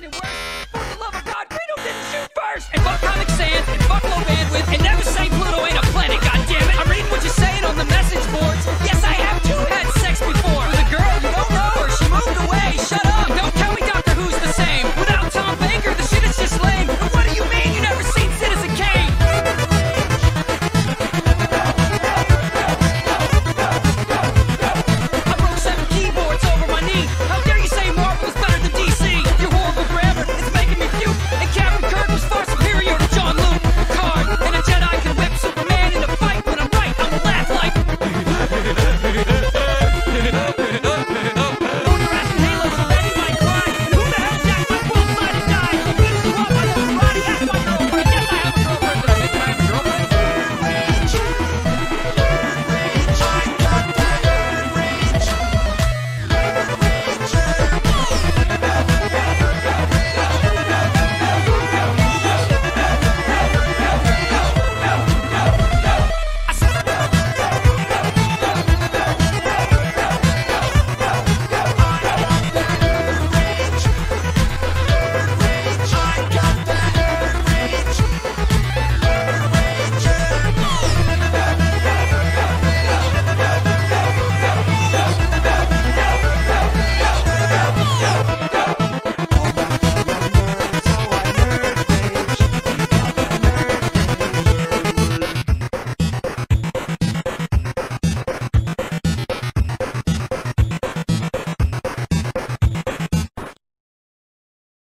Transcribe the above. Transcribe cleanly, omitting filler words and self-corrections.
fucking worse. For the love of God, Greedo didn't shoot first. And fuck Comic Sans, and fuck low bandwidth, and never say Pluto ain't a planet, goddammit. I'm reading what you're saying on the message boards.